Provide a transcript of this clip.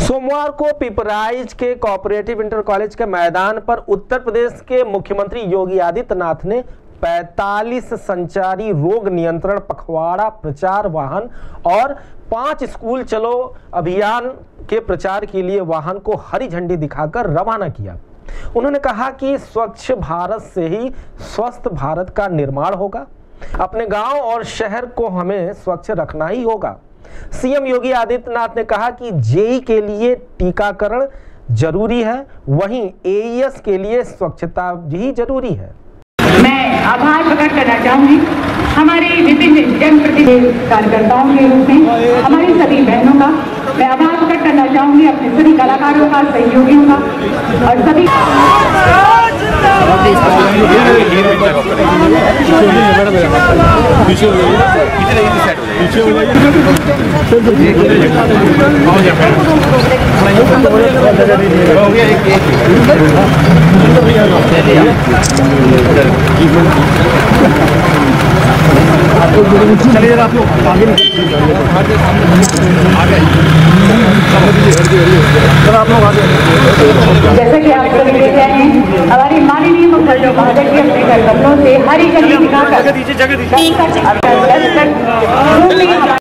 सोमवार को पिपराइच के कोऑपरेटिव इंटर कॉलेज के मैदान पर उत्तर प्रदेश के मुख्यमंत्री योगी आदित्यनाथ ने 45 संचारी रोग नियंत्रण पखवाड़ा प्रचार वाहन और 5 स्कूल चलो अभियान के प्रचार के लिए वाहन को हरी झंडी दिखाकर रवाना किया। उन्होंने कहा कि स्वच्छ भारत से ही स्वस्थ भारत का निर्माण होगा। अपने गांव और शहर को हमें स्वच्छ रखना ही होगा। सीएम योगी आदित्यनाथ ने कहा कि जेईई के लिए टीकाकरण जरूरी है, वहीं एईएस के लिए स्वच्छता भी जरूरी है। मैं आभार प्रकट करना चाहूंगी हमारे विभिन्न जनप्रतिनिधि कार्यकर्ताओं के रूप में हमारी सभी बहनों का। मैं आभार प्रकट करना चाहूंगी अपने सभी कलाकारों का, सहयोगियों का और सभी चलिए आप लोग आगे जैसा कि आप सभी देख रहे हैं हमारी माननीय मुख्यमंत्री महोदय जी अपने कार्यकर्ताओं से हरी झंडी दिखाकर